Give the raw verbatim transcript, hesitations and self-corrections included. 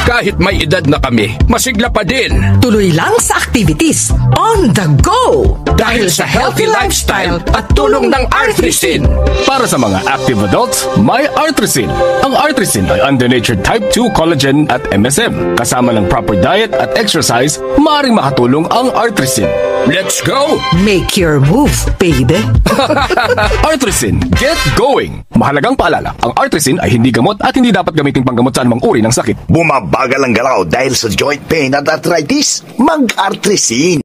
Kahit may edad na kami, masigla pa din. Tuloy lang sa activities, on the go! Dahil sa healthy lifestyle at tulong ng Arthritin. Para sa mga active adults, may Arthritin. Ang Arthritin ay undonatured type two collagen at M S M. Kasama ng proper diet at exercise, maaaring makatulong ang Arthritin. Let's go! Make your move, baby! Arthritin, get going! Mahalagang paalala, ang Arthritin ay hindi gamot at hindi dapat gamitin panggamot sa anumang uri ng sakit. Bumabagal ang galaw dahil sa joint pain at arthritis? Mag-Arthricin.